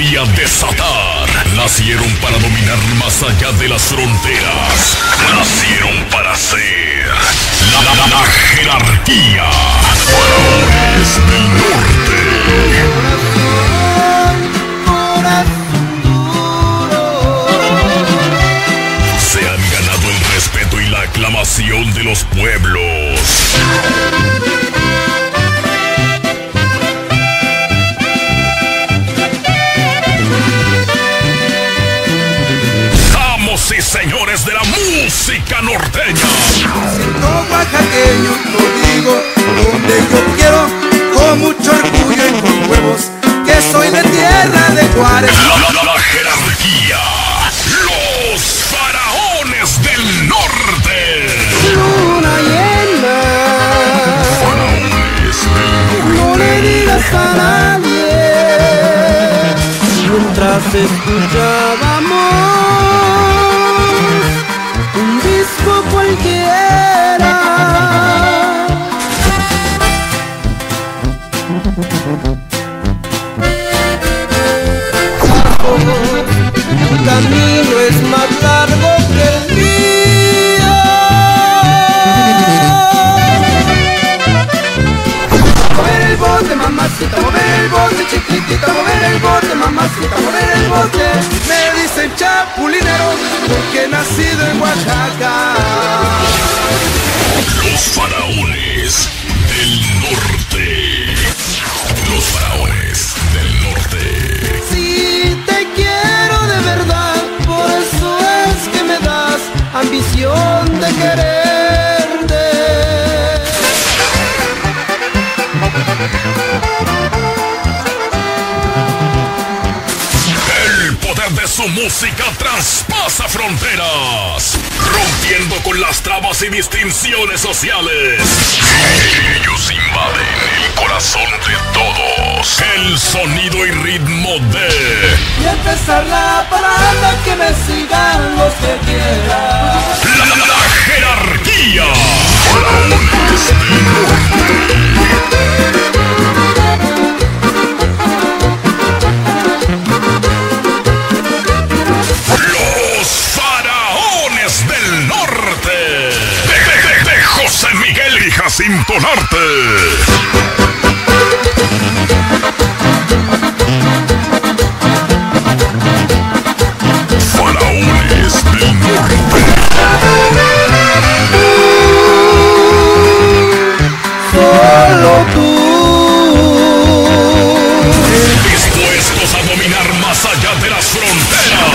y a desatar. Nacieron para dominar más allá de las fronteras. Nacieron para ser la jerarquía. Faraones del norte. Corazón duro. Se han ganado el respeto y la aclamación de los pueblos. Y señores de la música norteña. Siendo oaxaqueño, lo digo donde yo quiero, con mucho orgullo y con huevos, que soy de tierra de Juárez. La jerarquía, los faraones del norte. Luna llena, Faraones del norte. no le digas a nadie. Mientras escuchábamos un disco cualquiera, tu camino es más largo que el mío. Mover el bote, mamacita, mover el bote, chiquitita, mover el bote, mamacita, mover el bote. Me dicen chapulinero porque he nacido en Oaxaca. Los faraones del norte. Los faraones del norte. Si te quiero de verdad, por eso es que me das ambición de quererte. El poder de su música traspasa fronteras, rompiendo con las trabas y distinciones sociales. Ellos invaden el corazón de todos. El sonido y ritmo de... Y empezar la parada, que me sigan los que quieran. La jerarquía. Faraones del norte. Los faraones del norte. De José Miguel y Jacinto Narte. Faraones del norte. Solo tú. Dispuestos a dominar más allá de las fronteras.